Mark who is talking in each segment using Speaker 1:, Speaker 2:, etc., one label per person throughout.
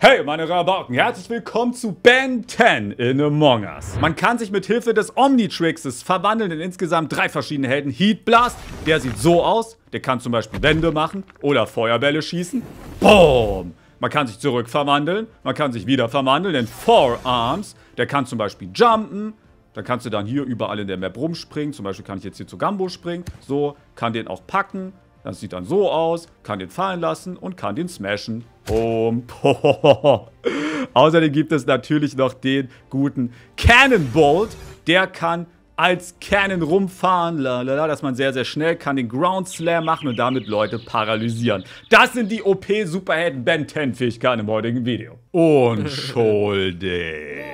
Speaker 1: Hey meine Rabauken, herzlich willkommen zu Ben 10 in Among Us. Man kann sich mit Hilfe des Omnitrixes verwandeln in insgesamt 3 verschiedene Helden. Heat Blast, der sieht so aus, der kann zum Beispiel Wände machen oder Feuerbälle schießen. Boom! Man kann sich zurück verwandeln, man kann sich wieder verwandeln in Forearms, der kann zum Beispiel jumpen. Dann kannst du dann hier überall in der Map rumspringen. Zum Beispiel kann ich jetzt hier zu Gambo springen. So, kann den auch packen. Das sieht dann so aus, kann den fallen lassen und kann den smashen. Boom. Außerdem gibt es natürlich noch den guten Cannonbolt. Der kann als Cannon rumfahren, dass man sehr, sehr schnell kann den Ground Slam machen und damit Leute paralysieren. Das sind die OP-Superhelden Ben 10 Fähigkeiten im heutigen Video. Unschuldig.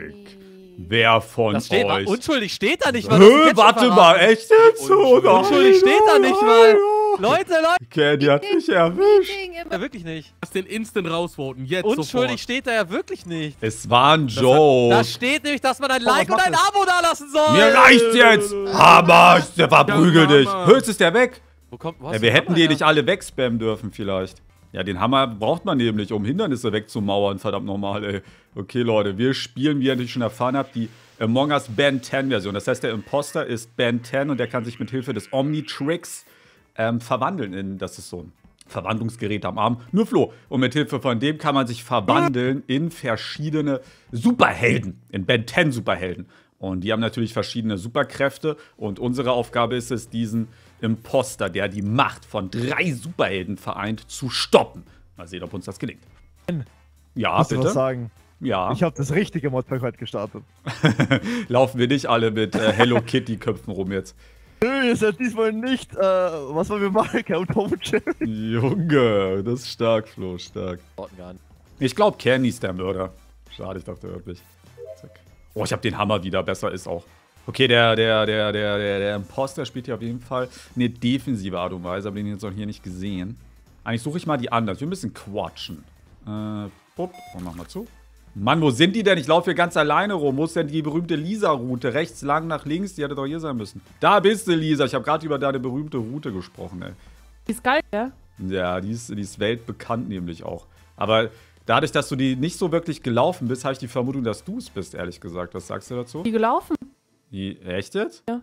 Speaker 1: Wer von euch?
Speaker 2: Unschuldig steht da nicht mal.
Speaker 1: Warte mal, echt jetzt?
Speaker 2: Unschuldig steht da nicht mal. Leute.
Speaker 1: Candy hat mich erwischt.
Speaker 2: Ja, wirklich nicht.
Speaker 3: Lass den instant rausvoten, jetzt
Speaker 2: Unschuldig
Speaker 3: sofort.
Speaker 2: steht da ja wirklich nicht.
Speaker 1: Es war ein Joke.
Speaker 2: Da steht nämlich, dass man ein Like und ein Abo dalassen soll.
Speaker 1: Mir reicht's jetzt. Hammer, der verprügel dich. Höchst ist der weg. Ja, wir hätten die nicht alle wegspammen dürfen vielleicht. Ja, den Hammer braucht man nämlich, um Hindernisse wegzumauern. Verdammt nochmal, ey. Okay, Leute, wir spielen, wie ihr natürlich schon erfahren habt, die Among Us Ben 10 Version. Das heißt, der Imposter ist Ben 10 und der kann sich mit Hilfe des Omnitrix verwandeln in, das ist so ein Verwandlungsgerät am Arm. Nur Flo. Und mit Hilfe von dem kann man sich verwandeln in verschiedene Superhelden. In Ben 10 Superhelden. Und die haben natürlich verschiedene Superkräfte. Und unsere Aufgabe ist es, diesen Imposter, der die Macht von 3 Superhelden vereint, zu stoppen. Mal sehen, ob uns das gelingt. Ja,
Speaker 4: Musst
Speaker 1: bitte.
Speaker 4: du was sagen?
Speaker 1: Ja.
Speaker 4: Ich habe das richtige Modpack heute gestartet.
Speaker 1: Laufen wir nicht alle mit Hello Kitty Köpfen rum jetzt.
Speaker 4: Nö, ihr seid diesmal nicht, was wollen wir machen? Tom und Jerry.
Speaker 1: Junge, das ist stark, Flo, stark. Ich glaube, Candy ist der Mörder. Schade, ich dachte wirklich. Zack. Oh, ich habe den Hammer wieder, besser ist auch. Okay, der Imposter spielt hier auf jeden Fall eine defensive Art und Weise, aber den jetzt auch hier nicht gesehen. Eigentlich suche ich mal die anderen. Ich will ein bisschen quatschen. Pup, und mach mal zu. Mann, wo sind die denn? Ich laufe hier ganz alleine rum. Wo ist denn die berühmte Lisa-Route? Rechts lang nach links? Die hätte doch hier sein müssen. Da bist du, Lisa. Ich habe gerade über deine berühmte Route gesprochen, ey.
Speaker 5: Die ist geil, ja?
Speaker 1: Ja, die ist weltbekannt nämlich auch. Aber dadurch, dass du die nicht so wirklich gelaufen bist, habe ich die Vermutung, dass du es bist, ehrlich gesagt. Was sagst du dazu?
Speaker 5: Die gelaufen?
Speaker 1: Echt jetzt?
Speaker 5: Ja.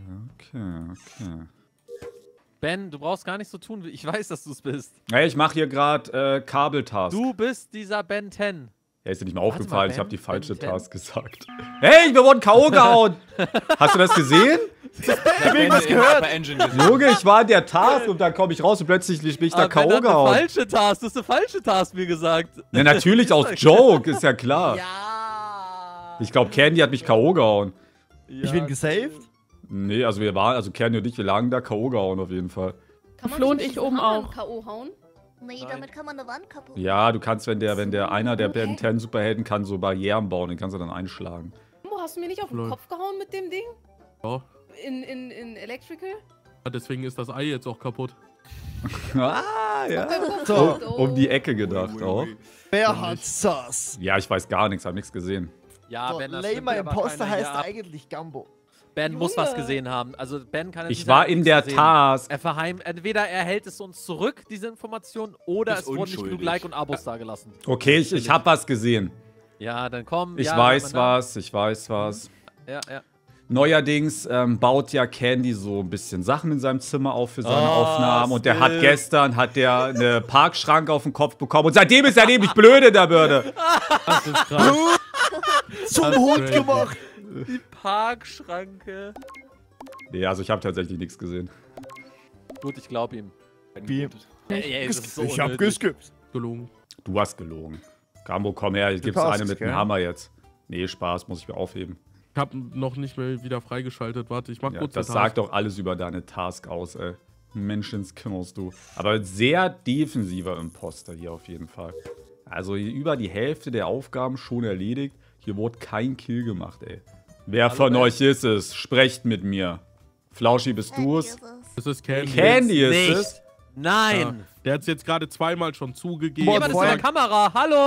Speaker 1: Okay.
Speaker 2: Ben, du brauchst gar nicht so tun. Ich weiß, dass du es bist.
Speaker 1: Hey, ich mache hier gerade Kabeltask.
Speaker 2: Du bist dieser Ben 10.
Speaker 1: Ja, ist dir nicht mal aufgefallen, ich habe die falsche
Speaker 2: Ben
Speaker 1: Task gesagt. Hey, wir wurden K.O. gehauen! Hast du das gesehen?
Speaker 4: Ich hab was gehört.
Speaker 1: Junge, ich war in der Task und dann komme ich raus und plötzlich bin ich da K.O. gehauen.
Speaker 2: Falsche Task, du hast eine falsche Task mir gesagt.
Speaker 1: Ja, natürlich aus Joke, ist ja klar.
Speaker 2: Ja.
Speaker 1: Ich glaube, Candy hat mich K.O. gehauen.
Speaker 4: Ich bin gesaved.
Speaker 1: Nee, also Candy und ich, wir lagen da K.O. gehauen auf jeden Fall.
Speaker 5: Kann Flo und ich oben auch.
Speaker 6: K.O. hauen?
Speaker 7: Nee, damit kann man eine Wand kaputt.
Speaker 1: Ja, du kannst, wenn der einer der Ben 10 Superhelden kann so Barrieren bauen, den kannst du dann einschlagen.
Speaker 6: Hast du mir nicht auf den Kopf gehauen mit dem Ding?
Speaker 3: Ja.
Speaker 6: In Electrical?
Speaker 3: Ja, deswegen ist das Ei jetzt auch kaputt.
Speaker 1: Ah, ja.
Speaker 4: So.
Speaker 1: Um die Ecke gedacht auch.
Speaker 4: Wer hat Sass?
Speaker 1: Ja, ich weiß gar nichts, hab nichts gesehen.
Speaker 2: Ja,
Speaker 4: So,
Speaker 2: Ben, das
Speaker 4: Lamer
Speaker 2: stimmt, aber
Speaker 4: Imposter
Speaker 2: keiner
Speaker 4: heißt
Speaker 2: hier ab.
Speaker 4: eigentlich Gambo.
Speaker 2: Ben muss
Speaker 6: Junge.
Speaker 2: was gesehen haben. Also Ben kann
Speaker 1: Ich war in der Task.
Speaker 2: Entweder er hält es uns zurück, diese Information, oder es wurden nicht genug Like und Abos dagelassen.
Speaker 1: Okay, ich hab was gesehen.
Speaker 2: Ja, dann komm.
Speaker 1: Ich
Speaker 2: ja,
Speaker 1: weiß was.
Speaker 2: Ja.
Speaker 1: Neuerdings baut ja Candy so ein bisschen Sachen in seinem Zimmer auf für seine Aufnahmen. Und der hat gestern eine Parkschranke auf den Kopf bekommen. Und seitdem ist er nämlich blöd in der Birne.
Speaker 3: Das ist krass.
Speaker 4: Zum Hund gemacht.
Speaker 2: Die Parkschranke.
Speaker 1: Nee, also ich habe tatsächlich nichts gesehen.
Speaker 2: Gut, ich glaube ihm.
Speaker 4: Wie?
Speaker 2: Ey, das ist so
Speaker 4: Ich hab
Speaker 2: unnötig.
Speaker 4: geskippt.
Speaker 3: Gelogen.
Speaker 1: Du hast gelogen. Gambo, komm her, jetzt gibt's
Speaker 4: passt,
Speaker 1: eine mit dem
Speaker 4: gell?
Speaker 1: Hammer jetzt. Nee, Spaß, muss ich mir aufheben.
Speaker 3: Ich hab noch nicht mehr wieder freigeschaltet. Warte, ich mach
Speaker 1: Ja,
Speaker 3: kurz
Speaker 1: das
Speaker 3: eine
Speaker 1: sagt
Speaker 3: Task.
Speaker 1: doch alles über deine Task aus, ey. Menschenskimmelst du. Aber sehr defensiver Imposter hier auf jeden Fall. Also über die Hälfte der Aufgaben schon erledigt. Hier wurde kein Kill gemacht, ey. Wer von euch ist es? Sprecht mit mir. Flauschi, bist du es?
Speaker 3: Das ist Candy.
Speaker 1: Candy ist
Speaker 2: Nicht.
Speaker 1: es?
Speaker 2: Nein.
Speaker 3: Ja. Der hat's jetzt gerade zweimal schon zugegeben.
Speaker 2: Jemand ist in der Kamera.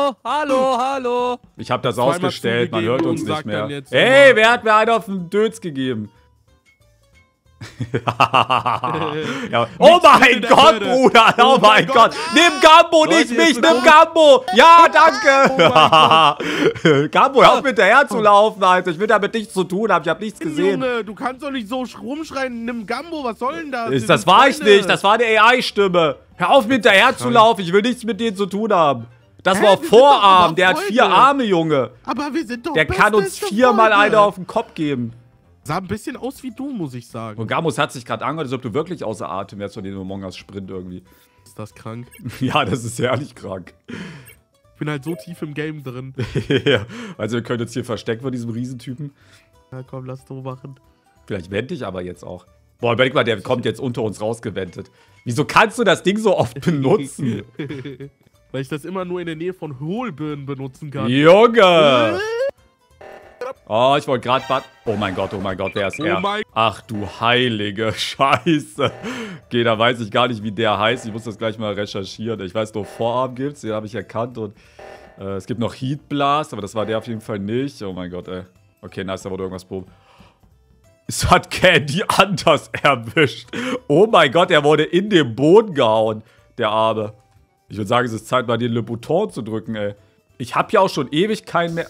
Speaker 2: Hallo.
Speaker 1: Ich habe das
Speaker 3: Zweimal
Speaker 1: ausgestellt, man hört
Speaker 3: zugegeben
Speaker 1: uns
Speaker 3: und
Speaker 1: nicht
Speaker 3: sagt
Speaker 1: mehr.
Speaker 3: dann jetzt
Speaker 1: Hey,
Speaker 3: immer-
Speaker 1: wer hat mir einen auf den Dötz gegeben? Ja. Oh mein Gott, Bruder! Oh mein Gott! Nimm Gambo, nicht mich! Nimm Gambo! Ja, danke! Gambo, hör auf mit hinterher zu laufen, Alter. Ich will damit nichts zu tun haben. Ich hab nichts gesehen.
Speaker 3: Junge, du kannst doch nicht so rumschreien, nimm Gambo, was soll denn das?
Speaker 1: Das war ich nicht. Das war eine AI-Stimme. Hör auf, mit hinterher zu laufen. Ich will nichts mit denen zu tun haben. Das war Vorarm. Der hat 4 Arme, Junge.
Speaker 3: Aber wir sind doch
Speaker 1: Der kann uns 4-mal eine auf den Kopf geben.
Speaker 3: Sah ein bisschen aus wie du, muss ich sagen.
Speaker 1: Und Gamos hat sich gerade angehört, als ob du wirklich außer Atem wärst von dem Among Us Sprint irgendwie.
Speaker 3: Ist das krank?
Speaker 1: Ja, das ist ehrlich krank.
Speaker 3: Ich bin halt so tief im Game drin.
Speaker 1: Ja, also wir können uns hier verstecken von diesem Riesentypen.
Speaker 3: Ja, komm, lass du machen.
Speaker 1: Vielleicht wende ich aber jetzt auch. Boah, überleg mal, der kommt jetzt unter uns rausgewendet. Wieso kannst du das Ding so oft benutzen?
Speaker 3: Weil ich das immer nur in der Nähe von Hohlbirnen benutzen kann.
Speaker 1: Junge! Oh, ich wollte gerade... Oh mein Gott, wer ist er?
Speaker 3: mein-
Speaker 1: Ach du heilige Scheiße. Okay, da weiß ich gar nicht, wie der heißt. Ich muss das gleich mal recherchieren. Ich weiß nur, Vorarm gibt's, den habe ich erkannt. Und es gibt noch Heat Blast, aber das war der auf jeden Fall nicht. Oh mein Gott, ey. Okay, nice, da wurde irgendwas proben. Es hat Candy anders erwischt. Oh mein Gott, er wurde in den Boden gehauen, der Arme. Ich würde sagen, es ist Zeit, mal den Le Bouton zu drücken, ey. Ich habe ja auch schon ewig keinen mehr...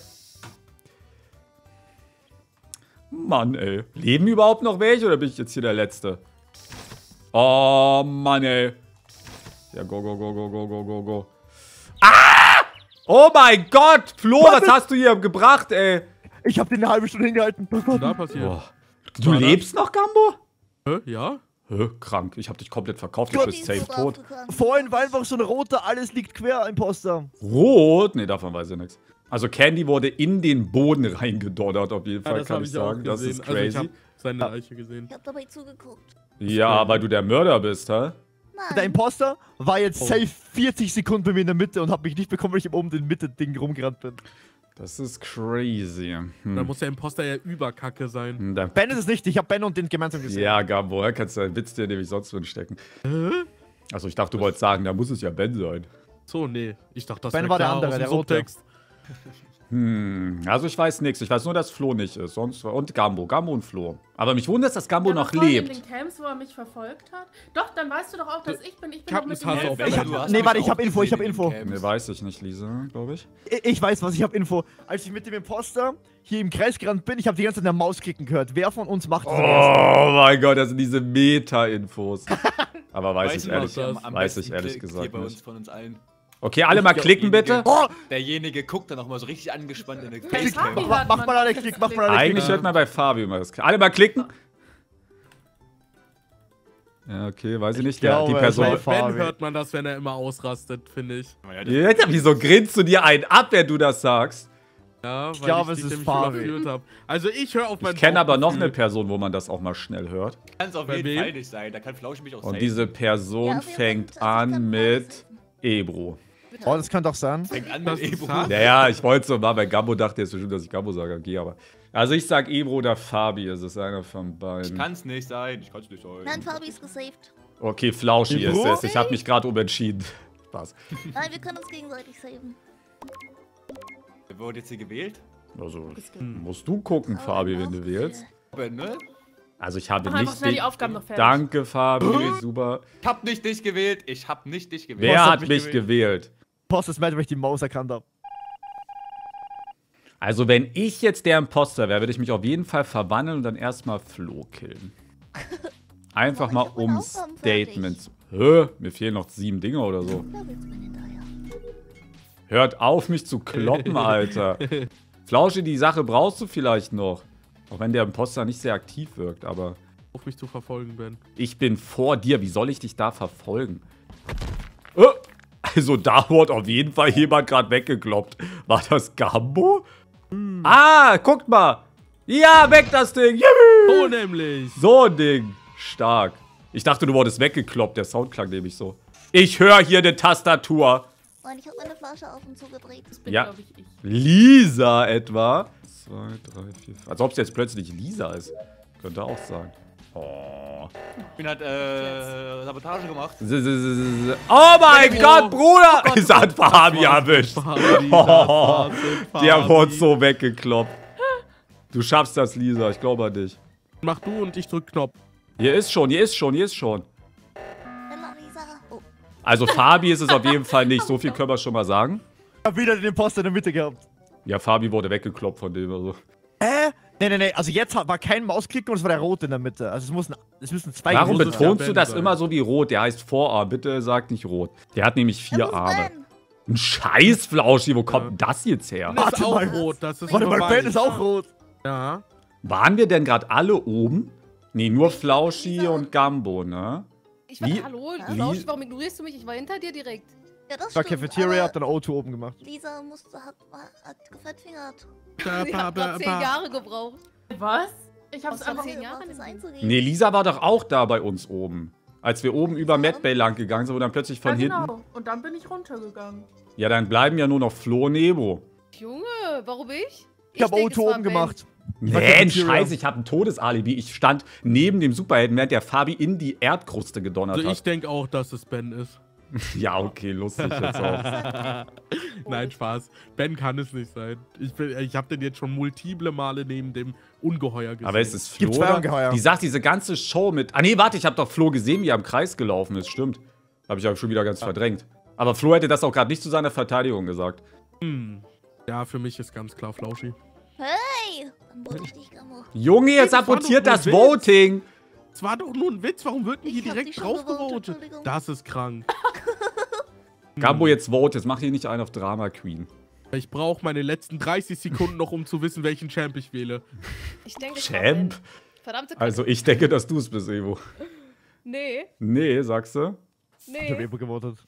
Speaker 1: Mann, ey. Leben überhaupt noch welche oder bin ich jetzt hier der Letzte? Oh, Mann, ey. Ja, go, go, go, go, go, go, go, go. Ah! Oh mein Gott! Flo, was hast du hier gebracht, ey?
Speaker 4: Ich hab den eine halbe Stunde hingehalten.
Speaker 3: Was ist da passiert?
Speaker 1: Boah. Du lebst noch, Gambo?
Speaker 3: Hä? Ja?
Speaker 1: Hä? Krank. Ich hab dich komplett verkauft. Du bist safe tot.
Speaker 4: Vorhin war einfach so ein roter, alles liegt quer, Imposter.
Speaker 1: Rot? Nee, davon weiß ich nichts. Also Candy wurde in den Boden reingedonnert, auf jeden Fall, kann ich sagen. Das ist
Speaker 3: Also ich
Speaker 1: crazy.
Speaker 3: hab seine Leiche gesehen.
Speaker 7: Ich hab dabei zugeguckt.
Speaker 1: Ja, weil du der Mörder bist, hä?
Speaker 4: Der
Speaker 7: Nein.
Speaker 4: Imposter war jetzt safe 40 Sekunden bei mir in der Mitte und hab mich nicht bekommen, weil ich oben den Mitte-Ding rumgerannt bin.
Speaker 1: Das ist crazy.
Speaker 3: Dann muss der Imposter ja überkacke sein.
Speaker 4: Ben ist es nicht, ich hab Ben und den gemeinsam gesehen.
Speaker 1: Ja, Gambo, woher kannst du einen Witz dir nämlich sonst drin stecken? Also ich dachte, du wolltest sagen, da muss es ja Ben sein.
Speaker 3: So, nee. Ich dachte, das
Speaker 4: Ben
Speaker 3: wär
Speaker 4: war der
Speaker 3: klar
Speaker 4: andere,
Speaker 3: aus dem
Speaker 4: der rote.
Speaker 3: Subtext.
Speaker 1: Also ich weiß nichts. Ich weiß nur, dass Flo nicht ist. Und Gambo. Gambo und Flo. Aber mich wundert, dass Gambo noch lebt.
Speaker 5: In den Camps, wo er mich verfolgt hat. Doch, dann weißt du doch auch, dass ich bin. Ich bin
Speaker 3: Captain
Speaker 5: doch mit
Speaker 3: Hass
Speaker 5: dem
Speaker 3: auf
Speaker 5: Helfer.
Speaker 3: Ben.
Speaker 4: Nee, warte, ich hab Info.
Speaker 1: Nee, weiß ich nicht, Lisa, glaube ich.
Speaker 4: Ich weiß was, ich hab Info. Als ich mit dem Imposter hier im Kreis gerannt bin, ich hab die ganze Zeit eine Maus klicken gehört. Wer von uns macht das am ersten?
Speaker 1: Oh mein Gott, das sind diese Meta-Infos. Aber weiß ich ehrlich gesagt
Speaker 8: hier bei uns
Speaker 1: nicht.
Speaker 8: von uns allen.
Speaker 1: Okay, alle mal klicken, bitte.
Speaker 4: Oh,
Speaker 8: Derjenige guckt dann auch mal so richtig angespannt in der
Speaker 5: Fabi
Speaker 8: Facecam.
Speaker 5: hört
Speaker 4: mach
Speaker 5: man
Speaker 4: mal alle
Speaker 5: das
Speaker 4: Klick, mach mal alle
Speaker 1: Eigentlich hört man bei Fabio immer das. Alle mal klicken. Ja, okay, weiß ich nicht. Die
Speaker 4: glaube,
Speaker 1: Person.
Speaker 4: es war-
Speaker 3: Ben hört man das, wenn er immer ausrastet, finde ich.
Speaker 1: Ja, wieso grinst du dir einen ab, wenn du das sagst?
Speaker 3: Ja, weil
Speaker 4: glaube,
Speaker 3: ich
Speaker 4: es
Speaker 3: dich
Speaker 4: ist
Speaker 3: nämlich
Speaker 4: Fabi.
Speaker 3: überführt habe. Also ich höre auf mein
Speaker 1: Ich kenne aber noch
Speaker 3: Bauchgefühl.
Speaker 1: eine Person, wo man das auch mal schnell hört.
Speaker 8: Kann es auf
Speaker 3: Bei
Speaker 8: jeden
Speaker 3: wem?
Speaker 8: Fall nicht sein. Da kann Flausch mich auch
Speaker 1: Und
Speaker 8: safe.
Speaker 1: diese Person
Speaker 7: Ja, wir
Speaker 1: fängt
Speaker 7: sind- also ich
Speaker 1: an
Speaker 7: kann
Speaker 1: mit
Speaker 7: beides
Speaker 1: Ebro.
Speaker 4: Oh, das kann doch sein.
Speaker 8: Fängt an
Speaker 3: Das
Speaker 8: mit
Speaker 3: ist
Speaker 8: Ebro.
Speaker 3: hart.
Speaker 1: Ja, ich wollte so mal, weil Gambo dachte jetzt bestimmt, dass ich Gambo sage, okay, aber. Also ich sag Ebro oder Fabi, es ist einer von beiden.
Speaker 8: Kann es nicht sein. Ich kann es nicht
Speaker 7: Nein,
Speaker 8: sein.
Speaker 7: Fabi ist gesaved.
Speaker 1: Okay, Flauschi ist
Speaker 4: Ebro?
Speaker 1: es. Ich habe mich gerade umentschieden. Spaß.
Speaker 7: Nein, wir können uns gegenseitig saven.
Speaker 8: Wer wurde jetzt hier gewählt?
Speaker 1: Also, musst du gucken, Fabi, wenn du willst.
Speaker 8: Ben, ne?
Speaker 1: Also ich habe
Speaker 5: Mach einfach
Speaker 1: nicht
Speaker 5: schnell die
Speaker 1: dich.
Speaker 5: Aufgaben noch fertig.
Speaker 1: Danke, Fabi, super.
Speaker 8: Ich hab nicht dich gewählt. Ich hab nicht dich gewählt.
Speaker 1: Wer
Speaker 4: hat
Speaker 1: hat
Speaker 4: mich
Speaker 1: mich gewählt?
Speaker 4: Imposter ist mad, weil ich die Maus erkannt hab.
Speaker 1: Also wenn ich jetzt der Imposter wäre, würde ich mich auf jeden Fall verwandeln und dann erstmal Flo killen. Einfach
Speaker 7: Oh,
Speaker 1: mal
Speaker 7: ich hab meine
Speaker 1: um
Speaker 7: Aufgaben fertig.
Speaker 1: Statements. Hä? Mir fehlen noch 7 Dinge oder so.
Speaker 7: Da willst du mir hinterher.
Speaker 1: Hört auf, mich zu kloppen, Alter. Flauschi, die Sache brauchst du vielleicht noch. Auch wenn der Imposter nicht sehr aktiv wirkt, aber
Speaker 3: Auf mich zu verfolgen, Ben.
Speaker 1: ich bin vor dir. Wie soll ich dich da verfolgen? Also da wurde auf jeden Fall jemand gerade weggekloppt. War das Gambo? Ah, guckt mal. Ja, weg das Ding. Juhu.
Speaker 3: So nämlich.
Speaker 1: So ein Ding. Stark. Ich dachte, du wurdest weggekloppt. Der Sound klang nämlich so. Ich höre hier eine Tastatur.
Speaker 7: Nein, ich habe meine Flasche auf und zugedreht.
Speaker 5: Das bin,
Speaker 1: Ja.
Speaker 5: glaube ich.
Speaker 1: Lisa etwa. 2, 3, 4, 5. Als ob es jetzt plötzlich Lisa ist. Könnte auch sein. Oh.
Speaker 8: Ich bin halt Sabotage gemacht.
Speaker 1: Oh mein Gott, Bruder! Es hat Fabi erwischt.
Speaker 3: Fabi,
Speaker 1: Oh,
Speaker 3: das
Speaker 1: der
Speaker 3: Fabi.
Speaker 1: wurde so weggekloppt. Du schaffst das, Lisa. Ich glaube an dich.
Speaker 3: Mach du und ich drück Knopf.
Speaker 1: Hier ist schon, hier ist schon, hier ist schon.
Speaker 7: Hallo, Lisa. Oh,
Speaker 1: Also Fabi ist es auf jeden Fall nicht. So viel können wir schon mal sagen.
Speaker 4: Ich hab wieder den Imposter in der Mitte gehabt.
Speaker 1: Ja, Fabi wurde weggekloppt von dem. Also.
Speaker 4: Nee. Also jetzt war kein Mausklick und es war der Rote in der Mitte. Also es müssen zwei
Speaker 1: Warum
Speaker 4: gewesen sein.
Speaker 1: betonst du das immer so wie rot? Der heißt Vorarm. Bitte sag nicht rot. Der hat nämlich 4
Speaker 7: das ist
Speaker 1: Arme.
Speaker 7: Ben.
Speaker 1: Ein Scheiß, Flauschi. Wo kommt denn das jetzt her?
Speaker 3: Das ist
Speaker 4: Warte
Speaker 3: auch
Speaker 4: mal.
Speaker 3: rot, das ist
Speaker 4: Warte mal,
Speaker 3: vorbei.
Speaker 4: Ben ist auch rot.
Speaker 3: Ja.
Speaker 1: Waren wir denn gerade alle oben? Nee, nur Flauschi
Speaker 6: Lisa.
Speaker 1: und Gambo, ne?
Speaker 5: Ich war,
Speaker 1: Wie-
Speaker 5: hallo,
Speaker 1: wie-
Speaker 5: Flausch, warum ignorierst du mich? Ich war hinter dir direkt.
Speaker 7: Ja, das
Speaker 4: Ich war
Speaker 7: stimmt,
Speaker 4: Cafeteria, hab
Speaker 7: aber
Speaker 4: dann O2 oben gemacht.
Speaker 7: Lisa hat gefettfingert.
Speaker 5: Ich hab grad 10 Jahre gebraucht. Was? Ich
Speaker 7: Aus
Speaker 5: hab's einfach
Speaker 7: Versehen
Speaker 5: 10 Jahre
Speaker 7: das
Speaker 5: nicht.
Speaker 7: einzugeben.
Speaker 1: Nee, Lisa war doch auch da bei uns oben. Als wir oben über Medbay lang gegangen sind, wo dann plötzlich von hinten...
Speaker 5: Genau. Und dann bin ich runtergegangen.
Speaker 1: Ja, dann bleiben ja nur noch Flo und Nebo.
Speaker 5: Junge, warum ich?
Speaker 4: Ich hab
Speaker 5: denk, es
Speaker 4: O2
Speaker 5: war
Speaker 4: oben
Speaker 5: Ben.
Speaker 4: gemacht.
Speaker 1: Nee,
Speaker 4: war
Speaker 1: ein
Speaker 4: Cafeteria.
Speaker 1: Scheiß, ich habe ein Todesalibi. Ich stand neben dem Superhelden, während der Fabi in die Erdkruste gedonnert
Speaker 3: Also ich
Speaker 1: hat.
Speaker 3: denke auch, dass es Ben ist.
Speaker 1: Ja, okay, lustig jetzt auch.
Speaker 3: Nein, Spaß. Ben kann es nicht sein. Ich habe den jetzt schon multiple Male neben dem Ungeheuer gesehen.
Speaker 1: Aber ist es Flo?
Speaker 4: Gibt zwei
Speaker 1: Oder?
Speaker 4: Ungeheuer.
Speaker 1: Die sagt diese ganze Show mit... Ah nee, warte, ich habe doch Flo gesehen, wie er im Kreis gelaufen ist. Stimmt. Habe ich aber schon wieder ganz verdrängt. Aber Flo hätte das auch gerade nicht zu seiner Verteidigung gesagt.
Speaker 3: Ja, für mich ist ganz klar Flauschi.
Speaker 7: Hey! Dann wurde ich dich gemacht.
Speaker 1: Junge, jetzt
Speaker 3: Das war doch
Speaker 1: sabotiert
Speaker 3: nur
Speaker 1: das
Speaker 3: Witz.
Speaker 1: Voting.
Speaker 3: Es war doch nur ein Witz. Warum wird denn hier
Speaker 7: Ich hab
Speaker 3: direkt
Speaker 7: dich schon
Speaker 3: drauf
Speaker 7: gewotet,
Speaker 3: gewotet?
Speaker 7: Entschuldigung.
Speaker 3: Das ist krank.
Speaker 1: Gambo, jetzt vote. Jetzt mach hier nicht einen auf Drama Queen.
Speaker 3: Ich brauche meine letzten 30 Sekunden noch, um zu wissen, welchen Champ ich wähle.
Speaker 5: Ich denke, es war
Speaker 1: Champ?
Speaker 5: Ben. Verdammte Kacke.
Speaker 1: Also ich denke, dass du es bist, Evo.
Speaker 5: Nee,
Speaker 1: Nee, sagst du?
Speaker 4: Ich hab
Speaker 5: nee.
Speaker 4: Evo gewotet.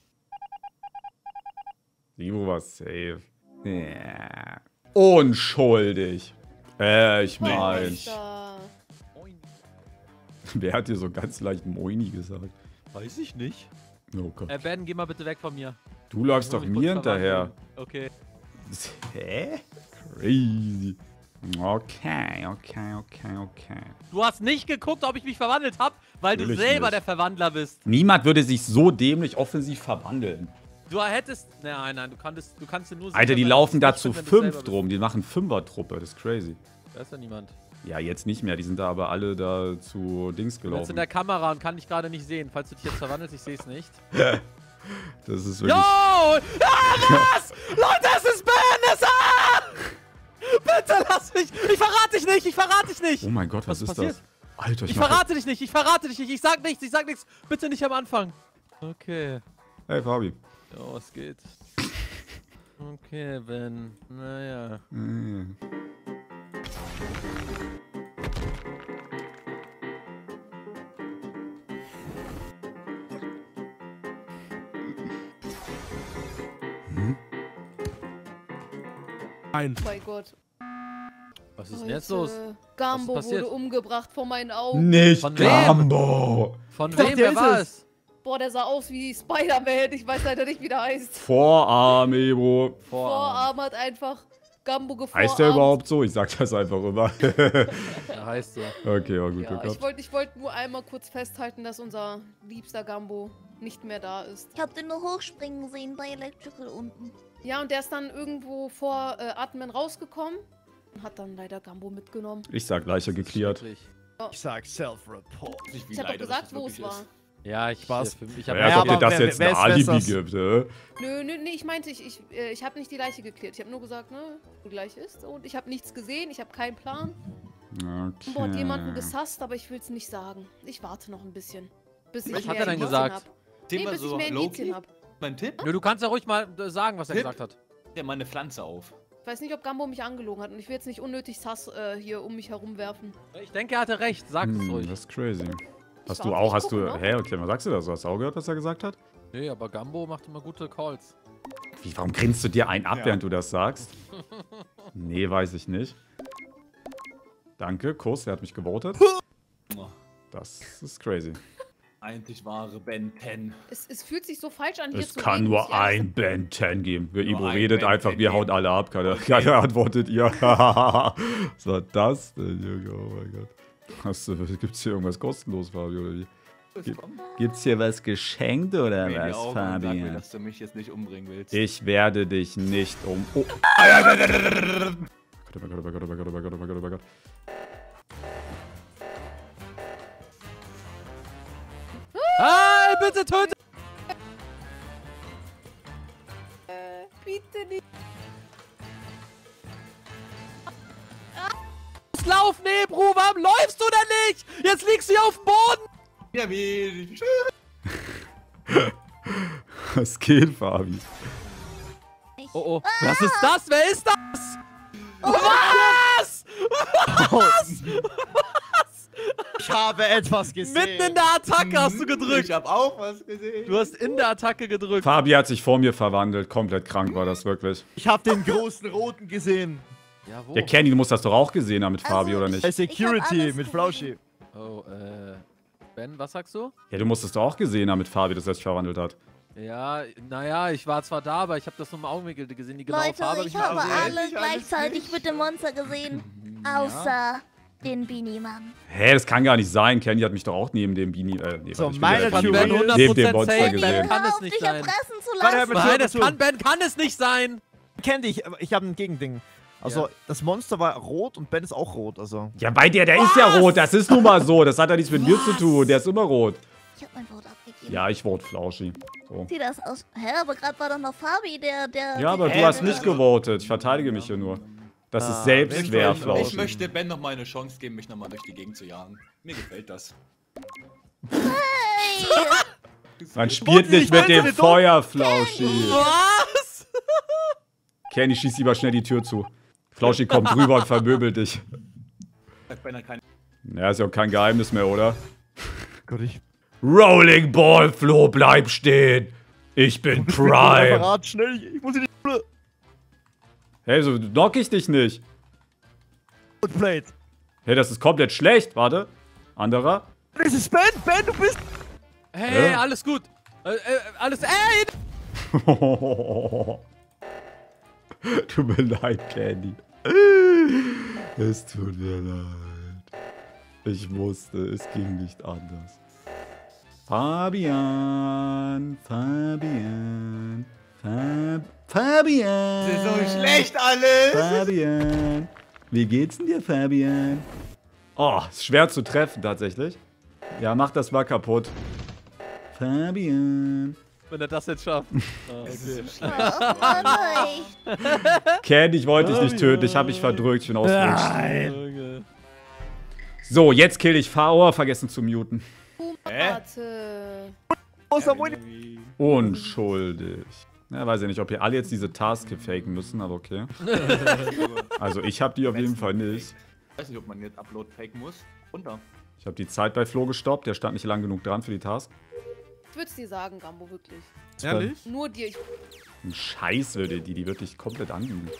Speaker 1: Evo war safe. Ja. Unschuldig. Ich mein.
Speaker 5: Meister.
Speaker 1: Wer hat dir so ganz leicht Moini gesagt?
Speaker 8: Weiß ich nicht.
Speaker 1: Oh Gott.
Speaker 2: Ben, geh mal bitte weg von mir.
Speaker 1: Du läufst
Speaker 2: Ich
Speaker 1: doch
Speaker 2: muss mich
Speaker 1: mir
Speaker 2: kurz
Speaker 1: hinterher.
Speaker 2: verwandeln. Okay.
Speaker 1: Hä? Crazy. Okay.
Speaker 2: Du hast nicht geguckt, ob ich mich verwandelt habe, weil du
Speaker 1: Natürlich
Speaker 2: selber
Speaker 1: nicht.
Speaker 2: der Verwandler bist.
Speaker 1: Niemand würde sich so dämlich offensiv verwandeln.
Speaker 2: Du hättest... Nein, du kannst dir nur...
Speaker 1: Alter, die
Speaker 2: sicher sein,
Speaker 1: laufen da
Speaker 2: dass es
Speaker 1: zu
Speaker 2: nicht stimmt, wenn du
Speaker 1: 5
Speaker 2: selber
Speaker 1: drum. Die machen 5er-Truppe. Das ist crazy.
Speaker 2: bist. Da ist ja niemand.
Speaker 1: Ja, jetzt nicht mehr. Die sind da aber alle da zu Dings
Speaker 2: Ich bin jetzt
Speaker 1: gelaufen.
Speaker 2: in der Kamera und kann dich gerade nicht sehen. Falls du dich jetzt verwandelst, ich sehe es nicht.
Speaker 1: Das ist
Speaker 2: Yo!
Speaker 1: wirklich...
Speaker 2: Ah, was? Leute, es ist Ben! Bitte lass mich! Ich verrate dich nicht! Ich verrate dich nicht!
Speaker 1: Oh mein Gott, was
Speaker 2: Was
Speaker 1: ist
Speaker 2: passiert?
Speaker 1: das? Alter,
Speaker 2: Ich
Speaker 1: mach-
Speaker 2: verrate dich nicht! Ich verrate dich nicht! Ich sag nichts! Ich sag nichts! Bitte nicht am Anfang! Okay.
Speaker 1: Hey, Fabi.
Speaker 2: Ja, was geht? Okay, Ben. Naja.
Speaker 1: Mhm.
Speaker 3: Nein.
Speaker 5: Oh mein Gott.
Speaker 2: Was ist denn jetzt los?
Speaker 5: Gambo
Speaker 2: Was ist passiert?
Speaker 5: wurde umgebracht vor meinen Augen.
Speaker 1: Nicht
Speaker 2: Von wem?
Speaker 1: Gambo!
Speaker 2: Von
Speaker 4: dachte,
Speaker 2: wem?
Speaker 4: der
Speaker 2: Wer
Speaker 4: ist
Speaker 2: war
Speaker 4: es.
Speaker 2: es?
Speaker 5: Boah, der sah aus wie Spider-Man. Ich weiß leider nicht, wie der heißt.
Speaker 1: Vorarm, Evo.
Speaker 5: Vorarm hat einfach Gambo geformt.
Speaker 1: Heißt der überhaupt so? Ich sag das einfach immer.
Speaker 2: Ja, heißt so.
Speaker 1: Okay, ja, gut,
Speaker 5: Ja,
Speaker 1: oh
Speaker 5: ich
Speaker 1: Gott.
Speaker 5: wollte nur einmal kurz festhalten, dass unser liebster Gambo nicht mehr da ist.
Speaker 7: Ich hab den nur hochspringen sehen bei Electrical unten.
Speaker 5: Ja, und der ist dann irgendwo vor Admin rausgekommen und hat dann leider Gambo mitgenommen.
Speaker 1: Ich sag Leiche geklärt.
Speaker 2: Schrecklich.
Speaker 4: Ich sag Self-Report.
Speaker 8: Nicht, wie
Speaker 5: Ich hab doch
Speaker 8: leider
Speaker 5: gesagt,
Speaker 8: das
Speaker 5: wo es
Speaker 8: wirklich
Speaker 5: war.
Speaker 8: ist.
Speaker 2: Ja, ich
Speaker 4: Spaß.
Speaker 2: Ich
Speaker 1: Ja,
Speaker 2: hab
Speaker 1: als ob dir
Speaker 4: aber
Speaker 1: das
Speaker 4: wer-
Speaker 1: jetzt
Speaker 4: wer
Speaker 1: ein
Speaker 4: ist
Speaker 1: Alibi
Speaker 4: Wessers?
Speaker 1: gibt,
Speaker 5: Nö, nee, ich meinte, ich habe nicht die Leiche geklärt. Ich habe nur gesagt, ne, wo die Leiche ist. Und ich habe nichts gesehen, ich habe keinen Plan. Gambo hat jemanden
Speaker 1: Okay.
Speaker 5: gesasst, aber ich will es nicht sagen. Ich warte noch ein bisschen. Bis ich
Speaker 2: Was hat
Speaker 5: mehr
Speaker 2: er denn
Speaker 5: Indizien
Speaker 2: gesagt?
Speaker 5: hab.
Speaker 8: Thema
Speaker 5: Nee, bis ich
Speaker 8: so
Speaker 5: mehr Indizien
Speaker 8: Loki.
Speaker 5: habe.
Speaker 8: Mein Tipp?
Speaker 2: Nö, du kannst ja ruhig mal sagen, was er
Speaker 8: Tipp?
Speaker 2: gesagt hat.
Speaker 8: Der mal eine Pflanze auf.
Speaker 5: Ich weiß nicht, ob Gambo mich angelogen hat und ich will jetzt nicht unnötig Sass hier um mich herum werfen.
Speaker 2: Ich denke, er hatte recht. Sag es ruhig.
Speaker 1: Das ist crazy. Hast
Speaker 5: warte,
Speaker 1: du auch,
Speaker 5: ich
Speaker 1: hast du...
Speaker 5: gucke noch.
Speaker 1: Hä, okay, was sagst du da so? Hast du auch gehört, was er gesagt hat?
Speaker 2: Nee, aber Gambo macht immer gute Calls.
Speaker 1: Wie, warum grinst du dir einen ab,
Speaker 8: Ja.
Speaker 1: während du das sagst? Nee, weiß ich nicht. Danke, Kuss, der hat mich gewotet. Das ist crazy.
Speaker 8: Einzig wahre Ben 10.
Speaker 5: Es fühlt sich so falsch an, hier
Speaker 1: Es
Speaker 5: zu
Speaker 1: kann
Speaker 5: reden,
Speaker 1: nur
Speaker 5: muss ich ehrlich
Speaker 1: ein Ben 10 geben. Wir
Speaker 8: Nur
Speaker 1: Ivo
Speaker 8: ein
Speaker 1: redet
Speaker 8: Ben
Speaker 1: einfach,
Speaker 8: 10
Speaker 1: wir hauen
Speaker 8: geben.
Speaker 1: alle ab. Keiner antwortet ihr. Was war das denn, Junge? Oh mein Gott. Gibt's hier irgendwas kostenlos, Fabi, oder wie? Gibt's hier was geschenkt oder
Speaker 8: In die
Speaker 1: was,
Speaker 8: Augen und sag mir,
Speaker 1: Fabian?
Speaker 8: dass du mich jetzt nicht umbringen willst.
Speaker 1: Ich werde dich nicht um... Oh. Gott, oh mein Gott, oh mein Gott, oh mein Gott, oh mein Gott, oh mein Gott, oh mein Gott.
Speaker 2: Hey, bitte töte!
Speaker 5: Bitte nicht.
Speaker 2: Lauf, Nebru, warum läufst du denn nicht? Jetzt liegst du hier auf dem Boden!
Speaker 8: Ja, wie?
Speaker 1: Was geht, Fabi?
Speaker 2: Oh, oh. Was ist das? Wer ist das?
Speaker 7: Oh.
Speaker 2: Was?
Speaker 4: Ich habe etwas gesehen.
Speaker 2: Mitten in der Attacke hast du gedrückt.
Speaker 8: Ich hab auch was gesehen.
Speaker 2: Du hast in der Attacke gedrückt.
Speaker 1: Fabi hat sich vor mir verwandelt. Komplett krank war das wirklich.
Speaker 4: Ich habe den großen Roten gesehen.
Speaker 2: Ja, wo?
Speaker 1: Ja, Kenny, du musst das doch auch gesehen haben mit Fabi, oder nicht?
Speaker 4: Bei Security
Speaker 7: alles
Speaker 4: mit Flauschi.
Speaker 2: Oh, Ben, was sagst du?
Speaker 1: Ja, du musst es doch auch gesehen haben mit Fabi, dass er sich verwandelt hat.
Speaker 2: Ja, naja, ich war zwar da, aber ich habe das nur im Augenwinkel gesehen. Die genaue
Speaker 7: Leute,
Speaker 2: Farbe
Speaker 7: ich
Speaker 2: nicht
Speaker 7: habe
Speaker 2: gesehen.
Speaker 7: alle gleichzeitig mit dem Monster gesehen. Außer den Beanie-Mann.
Speaker 1: Hä, das kann gar nicht sein. Kenny hat mich doch auch neben dem Beanie,
Speaker 4: So,
Speaker 1: ich bin
Speaker 4: meine
Speaker 1: ja
Speaker 2: Kann
Speaker 1: Theorie,
Speaker 2: Ben
Speaker 4: Theorie
Speaker 2: 100%
Speaker 1: neben dem Monster
Speaker 2: safe,
Speaker 1: gesehen.
Speaker 2: Ben kann
Speaker 7: Hör
Speaker 2: es
Speaker 7: auf,
Speaker 2: nicht
Speaker 7: dich
Speaker 2: sein.
Speaker 7: erpressen zu
Speaker 4: Warte,
Speaker 7: lassen.
Speaker 2: Nein, es
Speaker 4: zu.
Speaker 2: kann Ben kann es nicht sein.
Speaker 4: Kenn dich, ich habe ein Gegending. Also,
Speaker 2: Ja.
Speaker 4: das Monster war rot und Ben ist auch rot, also.
Speaker 1: Ja, bei der ist ja rot. Das ist nun mal so. Das hat ja nichts mit mir zu tun. Der ist immer rot.
Speaker 7: Ich habe mein Wort abgegeben.
Speaker 1: Ja, ich vote Flauschi. So.
Speaker 7: Sieht das aus? Hä, aber gerade war doch noch Fabi, der...
Speaker 1: Ja, aber du hast nicht gewotet. Ich verteidige mich hier nur. Das ist Selbstwehr,
Speaker 8: Ich
Speaker 1: Flauschi.
Speaker 8: möchte Ben noch mal eine Chance geben, mich noch mal durch die Gegend zu jagen. Mir gefällt das.
Speaker 7: Hey!
Speaker 1: Man spielt nicht mit dem Feuer, Flauschi.
Speaker 2: Was?
Speaker 1: Kenny, schieß lieber schnell die Tür zu. Flauschi kommt rüber und vermöbelt dich.
Speaker 8: Ben hat keine.
Speaker 1: Ja, ist ja auch kein Geheimnis mehr, oder?
Speaker 4: Gott, ich...
Speaker 1: Rolling Ball, Flo, bleib stehen. Ich bin Prime.
Speaker 4: Apparat, schnell, ich muss in die Schule.
Speaker 1: Hey, so knock ich dich nicht.
Speaker 4: Und Plate.
Speaker 1: Hey, das ist komplett schlecht. Warte. Anderer.
Speaker 4: Das ist Ben, Ben, du bist...
Speaker 2: Hey,
Speaker 1: Ja.
Speaker 2: alles gut. Alles. Ey!
Speaker 1: Tut mir leid, Candy. Es tut mir leid. Ich wusste, es ging nicht anders. Fabian, Fabian, Fabian.
Speaker 8: Das ist so schlecht alles.
Speaker 1: Fabian. Wie geht's denn dir, Fabian? Oh, ist schwer zu treffen, tatsächlich. Ja, mach das mal kaputt. Fabian.
Speaker 2: Wenn er das jetzt schafft.
Speaker 7: Oh, nein.
Speaker 1: Candy, ich wollte dich nicht töten. Ich habe mich verdrückt. Ich bin ausgerutscht.
Speaker 2: Okay.
Speaker 1: So, jetzt kill ich Fauer. Vergessen zu muten.
Speaker 5: Warte.
Speaker 4: Außer Moni.
Speaker 1: Unschuldig. Ja, weiß ich nicht, ob ihr alle jetzt diese Task faken müssen, aber okay. Also ich habe die auf jeden Fall nicht.
Speaker 8: Ich weiß nicht, ob man jetzt Upload faken muss. Runter.
Speaker 1: Ich habe die Zeit bei Flo gestoppt. Der stand nicht lang genug dran für die Task.
Speaker 5: Ich würde es dir sagen, Gambo, wirklich.
Speaker 3: Ehrlich?
Speaker 5: Nur dir. Ich
Speaker 1: Ein Scheiß würde die wirklich komplett anbieten.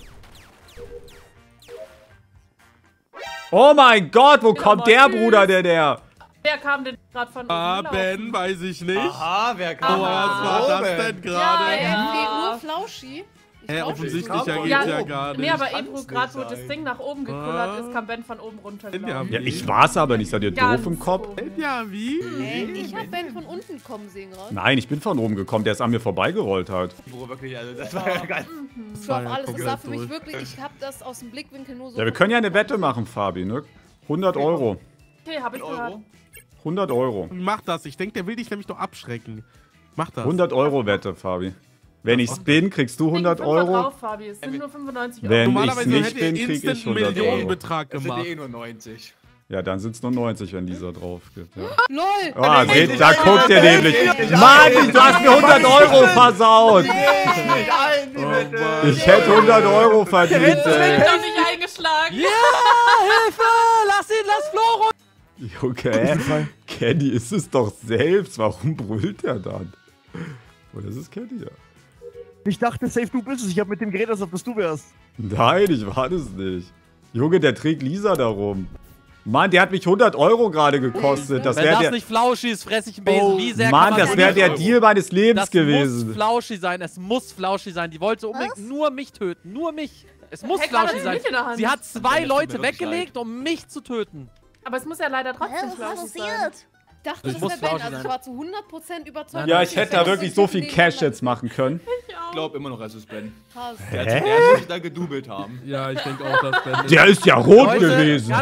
Speaker 1: Oh mein Gott, wo kommt der Bruder, der?
Speaker 6: Wer kam denn gerade von
Speaker 3: Ah,
Speaker 6: oben
Speaker 3: Ben, weiß ich nicht.
Speaker 8: Aha, wer
Speaker 3: Oh,
Speaker 8: kam?
Speaker 3: was war das denn gerade?
Speaker 5: fehlt nur Flauschi.
Speaker 3: Hä, offensichtlich
Speaker 8: Kam
Speaker 3: ja
Speaker 8: von
Speaker 3: geht's
Speaker 6: oben.
Speaker 3: ja gar nicht.
Speaker 6: Nee, aber
Speaker 8: Kann's
Speaker 6: eben,
Speaker 8: nicht
Speaker 6: gerade wo
Speaker 8: sein.
Speaker 6: das Ding nach oben gekullert ist, kam Ben von oben runter.
Speaker 3: Ja,
Speaker 6: glaub ich.
Speaker 1: Ja, ich war's aber nicht. Seid ihr
Speaker 6: Ganz
Speaker 1: doof im Kopf?
Speaker 6: oben.
Speaker 3: Ja, wie?
Speaker 5: Ich habe Ben von unten kommen sehen gerade.
Speaker 1: Nein, ich bin von oben gekommen. Der ist an mir vorbeigerollt halt.
Speaker 8: Bro, wirklich, also das war ja ganz.
Speaker 5: Das war auf alles. Das
Speaker 3: komplett
Speaker 5: war für mich
Speaker 3: durch.
Speaker 5: wirklich. Ich habe das aus dem Blickwinkel nur so.
Speaker 1: Ja, wir können ja eine Wette machen, Fabi, ne? 100 Euro.
Speaker 6: Okay, hab ich gehört.
Speaker 8: Euro.
Speaker 1: 100 Euro.
Speaker 3: Mach das. Ich denke, der will dich nämlich doch abschrecken. Mach das.
Speaker 1: 100 Euro Wette, Fabi. Wenn ich's bin, kriegst du 100
Speaker 6: Fünfer
Speaker 1: Euro.
Speaker 6: Drauf, Fabi. Es sind nur 95 Euro.
Speaker 1: Wenn ich's
Speaker 3: Normalerweise
Speaker 1: nicht
Speaker 3: hätte
Speaker 1: bin,
Speaker 3: er
Speaker 1: krieg
Speaker 3: instant
Speaker 1: ich
Speaker 3: einen
Speaker 1: 100 Euro.
Speaker 3: Millionenbetrag
Speaker 8: Das sind
Speaker 3: gemacht.
Speaker 8: eh nur 90.
Speaker 1: Ja, dann sind's nur 90, wenn dieser drauf gibt. Ja.
Speaker 5: LOL!
Speaker 1: Ah, seht, da guckt ihr nämlich. Mann, du hast mir 100 Euro versaut.
Speaker 8: Nicht ein, die Wette.
Speaker 1: Ich hätte 100 Euro verdient,
Speaker 6: Ich bin
Speaker 1: ey.
Speaker 6: doch nicht eingeschlagen.
Speaker 2: Ja, Hilfe! Lass ihn, lass Flo runter!
Speaker 1: Okay, Kenny ist es doch selbst. Warum brüllt er dann? Oh, das ist Kenny, ja.
Speaker 4: Ich dachte, safe du bist es. Ich habe mit dem geredet, als ob das du wärst.
Speaker 1: Nein, ich war das nicht. Junge, der trägt Lisa darum. Mann, der hat mich 100 Euro gerade gekostet. Das
Speaker 2: Wenn
Speaker 1: wäre
Speaker 2: das
Speaker 1: der.
Speaker 2: nicht Flauschi ist, fress ich einen Besen.
Speaker 1: Oh,
Speaker 2: Wie sehr
Speaker 1: Mann,
Speaker 2: kann man
Speaker 1: das wäre der
Speaker 2: nicht-
Speaker 1: Deal meines Lebens
Speaker 2: Das
Speaker 1: gewesen.
Speaker 2: muss Flauschi sein. Es muss Flauschi sein. Die wollte unbedingt
Speaker 6: Was?
Speaker 2: nur mich töten. Nur mich. Es muss
Speaker 6: Hey, gerade
Speaker 2: Flauschi
Speaker 6: hat sie
Speaker 2: sein.
Speaker 6: mich in der Hand.
Speaker 2: Sie hat
Speaker 8: Das
Speaker 2: 2
Speaker 8: tut mir
Speaker 2: Leute
Speaker 8: wirklich
Speaker 2: weggelegt, um mich zu töten.
Speaker 6: Aber es muss ja leider
Speaker 7: Hä,
Speaker 6: trotzdem
Speaker 7: was ist
Speaker 6: Flauschi sein.
Speaker 7: passiert?
Speaker 5: Ich dachte,
Speaker 2: Ich
Speaker 5: das
Speaker 2: muss
Speaker 5: wäre Ben.
Speaker 2: Flauschi
Speaker 5: Also ich
Speaker 2: sein.
Speaker 5: war zu 100% überzeugt.
Speaker 1: Ja,
Speaker 5: dass
Speaker 1: ich hätte
Speaker 5: Ben
Speaker 1: da wirklich so viel Cash jetzt machen können.
Speaker 8: Ich glaube immer noch, es ist Ben.
Speaker 5: Krass.
Speaker 8: Der hat sich da gedoubelt haben.
Speaker 3: Ja, ich denke auch, dass Ben.
Speaker 1: Der ist ja rot
Speaker 2: Leute,
Speaker 1: gewesen.
Speaker 2: ganz,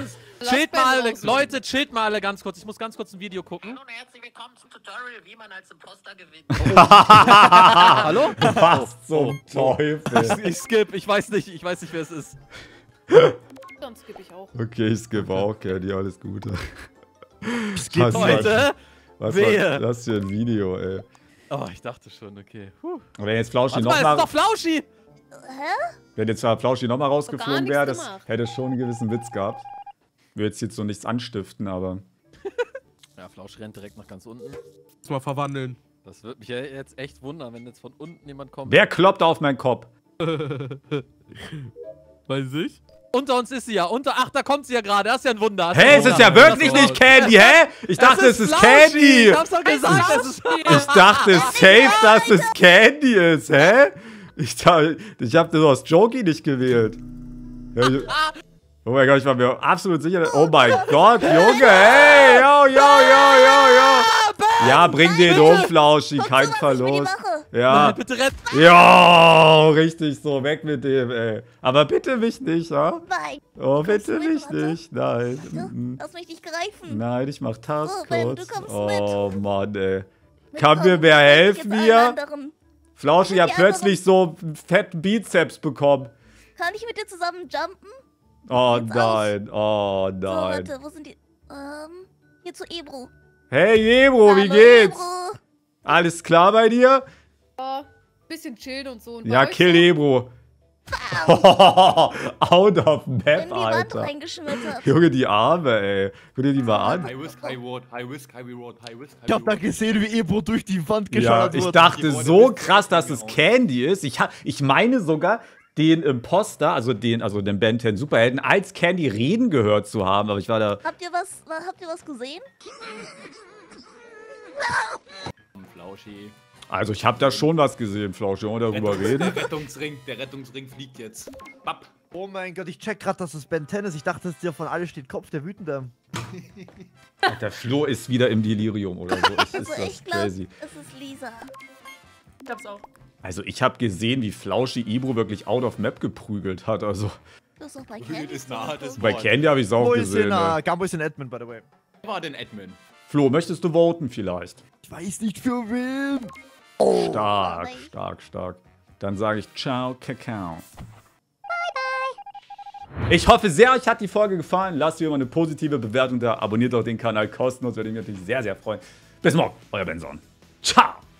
Speaker 2: Chillt mal alle, Leute, chillt mal alle ganz kurz. Ich muss ganz kurz ein Video gucken.
Speaker 9: Hallo und herzlich willkommen zum Tutorial, wie man als Imposter gewinnt.
Speaker 2: Hallo?
Speaker 1: Was zum Teufel?
Speaker 2: Ich skip, ich weiß nicht, wer es ist.
Speaker 5: Dann skippe ich auch.
Speaker 1: Okay, ich skippe auch, Candy, alles Gute.
Speaker 4: Skip
Speaker 2: Leute,
Speaker 1: Was
Speaker 2: wehe.
Speaker 1: war das für ein Video, ey?
Speaker 2: Oh, ich dachte schon, okay.
Speaker 1: Wenn jetzt Flauschi
Speaker 2: Warte mal,
Speaker 1: nochmal...
Speaker 2: ist doch Flauschi!
Speaker 1: Wenn jetzt Flauschi nochmal rausgeflogen
Speaker 5: nichts
Speaker 1: wäre, das
Speaker 5: gemacht.
Speaker 1: hätte schon einen gewissen Witz gehabt. Will jetzt so nichts anstiften, aber...
Speaker 2: Ja, Flausch rennt direkt nach ganz unten.
Speaker 3: Muss mal verwandeln.
Speaker 2: Das wird mich ja jetzt echt wundern, wenn jetzt von unten jemand kommt.
Speaker 1: Wer kloppt auf meinen Kopf?
Speaker 3: Weiß ich?
Speaker 2: Unter uns ist sie ja. Ach, da kommt sie ja gerade. Das ist ja ein Wunder. Das
Speaker 1: Hä,
Speaker 2: ein
Speaker 1: es ist
Speaker 2: Wunder.
Speaker 1: ja wirklich
Speaker 2: Das
Speaker 1: nicht Candy, hä? Ich dachte, es ist Candy.
Speaker 2: Ich hab's doch gesagt, das ist
Speaker 1: Ich dachte safe, dass es Candy ist, hä? Ich hab das aus Jokey nicht gewählt. Ja, oh mein Gott, ich war mir absolut sicher. Oh mein Gott, Junge, hey, yo. Ja, bring den um, Flauschi, kein Verlust. Ja,
Speaker 2: Nein, bitte rett.
Speaker 1: ja, richtig so, weg mit dem, ey. Aber bitte mich nicht, ja?
Speaker 7: Nein.
Speaker 1: Oh, bitte
Speaker 7: Kommst du mit,
Speaker 1: mich
Speaker 7: warte?
Speaker 1: nicht, nein.
Speaker 7: Du, lass mich nicht greifen.
Speaker 1: Nein, ich mach
Speaker 7: Oh, Ben, du
Speaker 1: Taskcodes.
Speaker 7: kommst
Speaker 1: Oh
Speaker 7: mit.
Speaker 1: Mann, ey.
Speaker 7: Mitkommen.
Speaker 1: Kann mir wer helfen
Speaker 7: Jetzt
Speaker 1: hier?
Speaker 7: allen anderen.
Speaker 1: Flauschi hat
Speaker 7: Die
Speaker 1: plötzlich so einen fetten Bizeps bekommen.
Speaker 7: Kann ich mit dir zusammen jumpen?
Speaker 1: Oh
Speaker 7: Geht's
Speaker 1: nein, oh
Speaker 7: So,
Speaker 1: nein.
Speaker 7: warte, wo sind die? Hier zu Ebro.
Speaker 1: Hey Jebro, wie
Speaker 7: Hallo,
Speaker 1: geht's?
Speaker 7: Ebro.
Speaker 1: Alles klar bei dir?
Speaker 5: Ja, bisschen chillen und so. Und bei
Speaker 1: Ja,
Speaker 5: euch
Speaker 1: kill
Speaker 5: so?
Speaker 1: Ebro. Out of
Speaker 7: In
Speaker 1: Map,
Speaker 7: die Wand
Speaker 1: Alter.
Speaker 7: reingeschmettert.
Speaker 1: Junge, die Arme, ey. Guck dir die mal an.
Speaker 8: High Risk, High Reward, High Risk, High Reward, High Risk, High
Speaker 4: Ich hab da
Speaker 8: Reward.
Speaker 4: gesehen, wie Ebro durch die Wand
Speaker 1: Ja,
Speaker 4: geschaut
Speaker 1: ich
Speaker 4: wurde.
Speaker 1: dachte
Speaker 8: Die
Speaker 1: so
Speaker 8: Leute
Speaker 1: krass, dass
Speaker 8: wissen,
Speaker 1: es
Speaker 8: wie aus.
Speaker 1: Candy ist. Ich meine sogar, den Imposter, also den Ben 10 Superhelden, als Candy reden gehört zu haben. Aber ich war da...
Speaker 7: Habt ihr was gesehen?
Speaker 8: Flauschi.
Speaker 1: Also ich habe da schon was gesehen, Flauschi, wollen wir darüber reden?
Speaker 8: Der Rettungsring fliegt jetzt. Bapp.
Speaker 4: Oh mein Gott, ich check grad, dass es Ben 10 ist. Ich dachte, es ist dir von alle steht Kopf, der Wütende.
Speaker 1: Der Flo ist wieder im Delirium oder so. Ist
Speaker 7: Also
Speaker 1: das
Speaker 7: ich glaube,
Speaker 1: crazy.
Speaker 7: es ist Lisa.
Speaker 6: Ich glaub's auch.
Speaker 1: Also ich habe gesehen, wie Flauschi Ibro wirklich out of map geprügelt hat. Also
Speaker 7: Du bist doch bei
Speaker 8: Hügel
Speaker 7: Candy.
Speaker 8: ist nahe des
Speaker 1: bei
Speaker 8: Wort.
Speaker 1: Candy habe ich es auch
Speaker 4: Gambo ist
Speaker 1: gesehen. Ne?
Speaker 4: Gambo ist in Admin, by the way.
Speaker 8: Wer war denn Admin?
Speaker 1: Flo, möchtest du voten vielleicht?
Speaker 4: Ich weiß nicht für wen.
Speaker 1: Stark,
Speaker 7: nein.
Speaker 1: stark. Dann sage ich ciao, Kakao. Ich hoffe sehr, euch hat die Folge gefallen. Lasst mir mal eine positive Bewertung da. Abonniert auch den Kanal kostenlos, würde mich natürlich sehr, sehr freuen. Bis morgen, euer Benson. Ciao.